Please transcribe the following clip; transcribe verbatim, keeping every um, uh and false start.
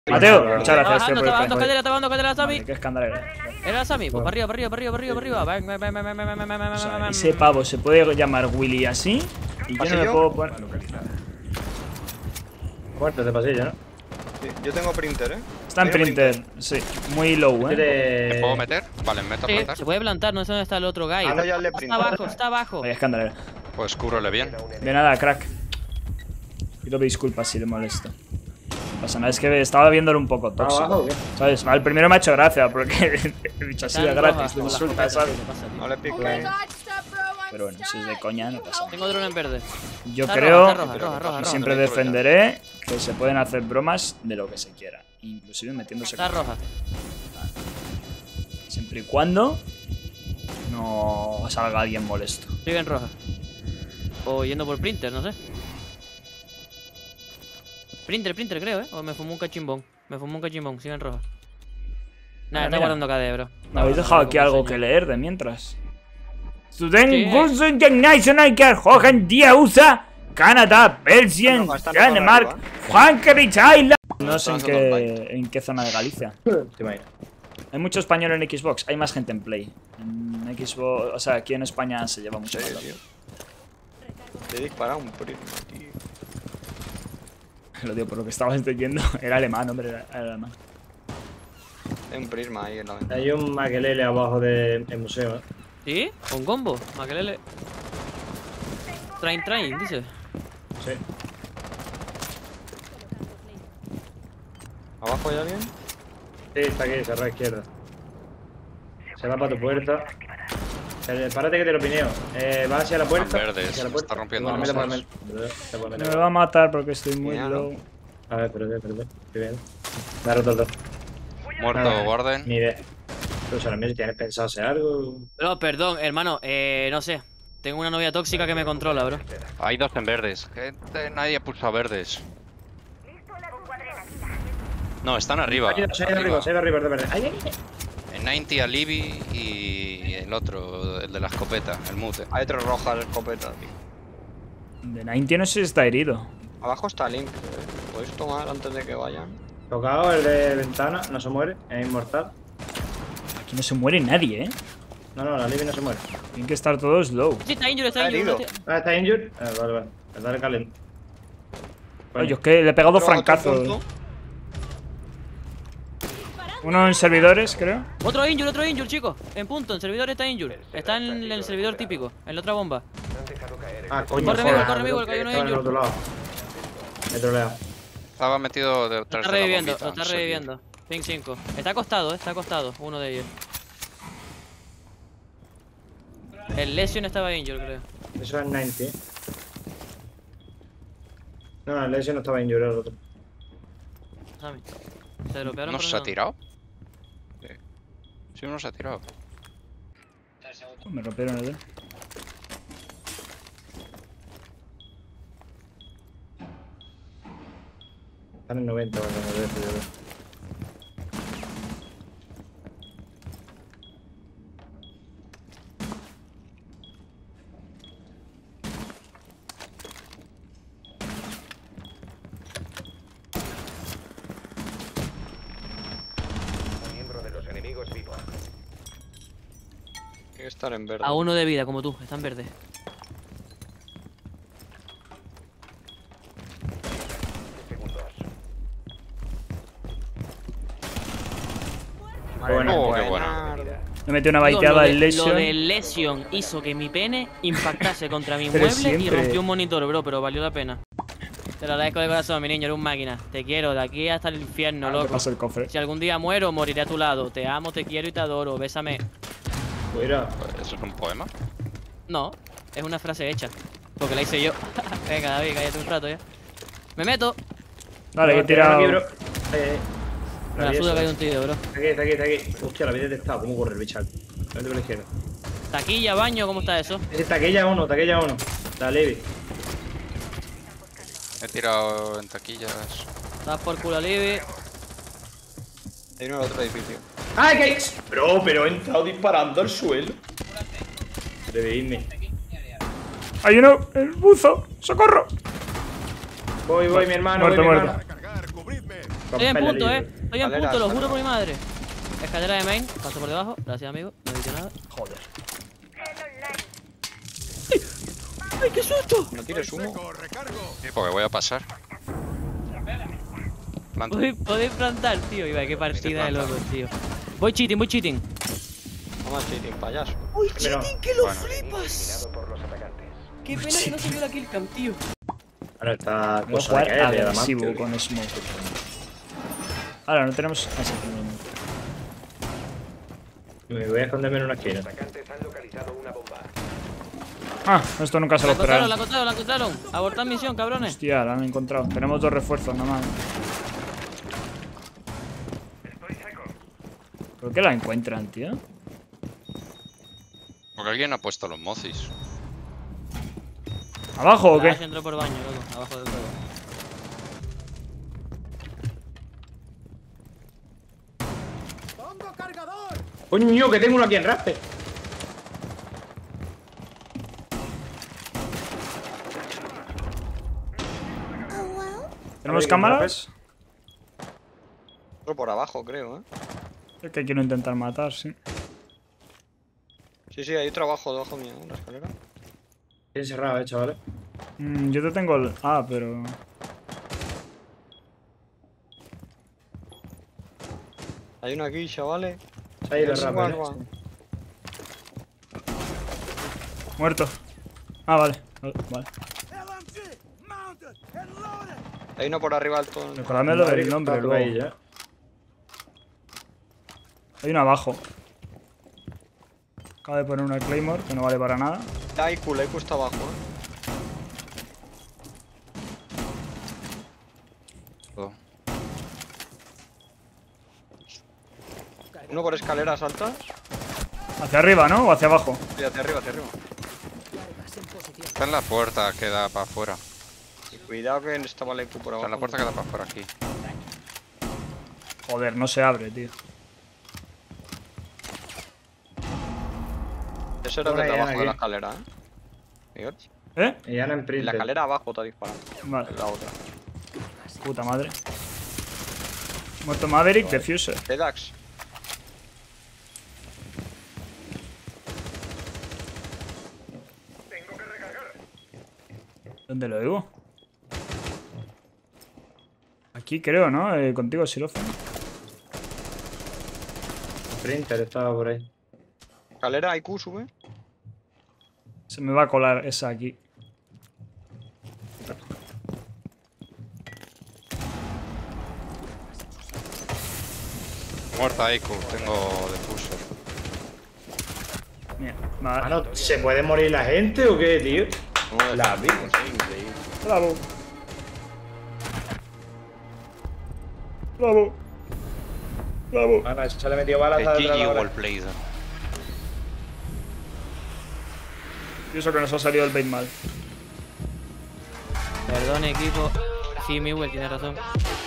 Mateo, muchas gracias, bajando, tío, por está bajando el cadera, está bajando cadera, Sammy. Vale, qué escándalo. Era Sammy, pues para arriba, para arriba, para arriba, para arriba, para arriba. Ven, ven, ven, ven, ven, ven, ven, ven, O sea, ven. ese pavo se puede llamar Willy así y yo no le puedo poner. Muertos de pasillo, ¿no? Sí, yo tengo printer, eh. Está en printer, sí, muy low, eh. ¿Me ¿Puedo meter? Vale, me meto a Sí, plantar. se puede plantar, no sé dónde está el otro guy. Ah, no, ya le Está printer. abajo, está abajo. Vaya escándalo. Pues cúbrole bien. De nada, crack. Pido disculpas si le molesto. No pasa nada, es que estaba viéndolo un poco ¿Está abajo o tóxico. qué? ¿Sabes? El primero me ha hecho gracia porque he dicho así de Están gratis, rojas, te con las insulta, copetas, ¿sabes? ¿qué pasa, tío? No le pique. Pero bueno, si es de coña, no pasa nada. Tengo drone en verde. Yo Está creo roja, está roja, roja, roja, y roja. siempre Dentro ya. defenderé que se pueden hacer bromas de lo que se quiera, inclusive metiéndose Está con... roja. Siempre y cuando no salga alguien molesto. Sigue en roja. O yendo por printer, no sé. Printer, printer creo, eh. O me fumó un cachimbón. Me fumó un cachimbón, sigue en roja. Nada, Ah, está mira. guardando K D, bro. Me habéis dejado aquí algo que leer de mientras. Student Sí. Guns International que hoy día usa Canadá, Belgium, No, están Dinamarca, arriba. Hungary, Island. No sé en Están haciendo qué, en qué zona de Galicia. Te imaginas. Hay mucho español en Xbox, hay más gente en Play. En Xbox, o sea, aquí en España se lleva mucho Sí, más. tío. Te he disparado un prisma, tío. Lo digo por lo que estabas leyendo. Era alemán, hombre, era, era alemán. Hay un prisma ahí en la ventana. Hay un maquelele abajo del museo, ¿eh? ¿Sí? ¿Con combo? Maquelele. Train, train, dice. Sí. ¿Abajo hay alguien? Sí, está aquí, cerrado a izquierda. Se va para tu puerta. Eh, Párate que te lo pineo. Eh, va hacia la puerta. Están verdes, hacia la me puerta. está rompiendo Bueno, los métete por ojos. el medio. Te puedo meter. Me va a matar porque estoy muy Mira, low. A ver, espérate, espérate. Estoy bien. Me ha roto el dos. Muerto, Nada. guarden. Ni idea. Pero ahora mismo, ¿tienes pensado hacer algo? Bro, perdón, hermano, eh, no sé. Tengo una novia tóxica que me controla, bro. Hay dos en verdes. Gente, nadie ha pulsado verdes. No, están arriba. Hay dos, hay arriba, hay arriba, de verdad. ¡Ay, ay, ay! En noventa a Libby y el otro, el de la escopeta, el mute. Hay tres rojas de escopeta, tío. De noventa no sé si está herido. Abajo está Link. eh. ¿Podéis tomar antes de que vayan? Tocado el de ventana, no se muere, es inmortal. Aquí no se muere nadie, eh. No, no, la Libby no se muere. Tienen que estar todos low. Sí, está injured, está Está injured. herido. tío. Ah, ¿está injured? Ah, vale, vale. Dale calent. Oye, es que le he pegado Otro- otro francazos. punto. Uno en servidores, creo. Otro injured, otro injured, chicos. En punto, en servidor está injured. Está en el servidor típico, en la otra bomba. Ah, coño. Corre, joder, Miguel, corre, Miguel, que hay uno estaba en el injured. otro lado. Me he troleado. Estaba metido Lo detrás está de la reviviendo, bombita, lo está no sé. reviviendo. Ping cinco. Está acostado, eh, está acostado, uno de ellos. El Lesion estaba injured, creo. Eso es noventa. ¿eh? No, no, el Lesion no estaba injured, el otro. Sammy. Se dropearon ¿No por se ha eso. tirado? Sí. Sí, uno se ha tirado. Me rompieron el dedo. Están en noventa, bueno, no veo, yo veo. Tiene que estar en verde. A uno de vida, como tú, está en verde. Bueno, Oh, qué buena. bueno. Me metí una Digo, baiteada lo, de, al lo Lesion. del Lesion hizo que mi pene impactase contra mi Pero mueble y siempre. rompió un monitor, bro, pero valió la pena. Te lo agradezco de corazón, mi niño, eres un máquina. Te quiero, de aquí hasta el infierno, Te loco. paso el cofre. Si algún día muero, moriré a tu lado. Te amo, te quiero y te adoro. Bésame. Mira. ¿Eso es un poema? No, es una frase hecha. Porque la hice yo. Venga, David, cállate un rato ya. Me meto. Vale, que he No, tira aquí, tirado. bro. Ahí, ahí. Me la suda que hay un tío, bro. Está aquí, está aquí, está aquí. Hostia, la había detectado. ¿Cómo corre el bichal? Vete por la izquierda. Taquilla, baño, ¿cómo está eso? Ese taquilla uno, taquilla uno. La Levi. He tirado en taquillas. Das por culo a Libby. Hay uno en el otro edificio. ¡Ay, qué! Bro, pero he entrado disparando al suelo. Revivirme. ¡Hay uno! ¡El buzo! ¡Socorro! Voy, voy, mi hermano, Muerto, voy, mi muerto. hermano. Estoy en punto, eh. Estoy en Escalera, punto, lo juro escalera. por mi madre. Escalera de main, paso por debajo. Gracias, amigo. No he dicho nada. Joder. ¡Ay, qué susto! No tires humo. Sí, porque voy a pasar. Planta. Podéis, podéis plantar, tío. Iba, qué partida de locos, tío. Voy cheating, voy cheating. Vamos cheating, payaso. ¡Uy, Pero- cheating, que lo Bueno. flipas! Qué pena que no se vio la killcam, tío. Bueno, está Voy a cosa de jugar caer, de agresivo diamante. con Smoke. Ahora, no tenemos... Ah, sí, tenemos. Me voy a esconderme en una esquina. Ah, esto nunca se La lo encontraron, esperaron. la encontraron, la encontraron. Abortar misión, cabrones. Hostia, la han encontrado. Tenemos dos refuerzos nada más. ¿Por qué la encuentran, tío? Porque alguien ha puesto los mozis. ¿Abajo o Ah, se qué? entró por baño, loco. Abajo del todo. ¡Coño, que tengo uno aquí en raspe! ¿Tenemos Oye, cámaras? Otro por abajo, creo, eh. Es que quiero intentar matar, sí. Sí, sí, hay otro abajo, debajo mío, en la escalera. Bien cerrado, eh, chavales. Mm, yo te tengo el... Ah, pero... Hay uno aquí, chavales. Se ha ido Es rápido. guagua. ¿eh? Muerto. Ah, vale. Vale. vale. Hay uno por arriba alto. Recordadme lo Madre del que nombre está por ahí luego. ya. Hay uno abajo. Acabo de poner una Claymore que no vale para nada. La I Q, la I Q está abajo, eh. Todo. Uno por escaleras altas. ¿Hacia arriba, no? ¿O hacia abajo? Y hacia arriba, hacia arriba. Está en la puerta que da para afuera. Y cuidado que estaba la I Q por Está abajo. en la puerta que da para afuera aquí. Joder, no se abre, tío. Ese era Una desde Diana abajo de la aquí. escalera, eh. Miguel. ¿Eh? Y ya no en En la Printer. escalera abajo te ha disparado. Vale. En la otra. Puta madre. Muerto Maverick, Defuser. Pedax. ¿Dónde lo digo? Aquí creo, ¿no? Eh, contigo, xilófono. Printer estaba por ahí. Escalera, I Q, sube. Se me va a colar esa aquí. Muerta Aiku, tengo diffuser. Mira, vale. Mano, ¿se puede morir la gente o qué, tío? No, La vi. Bravo. Bravo. Bravo. Mano, se le metió balas El a G G otra well played. Y eso que nos ha salido el bait mal. Perdón, equipo. Sí, Miguel tiene razón.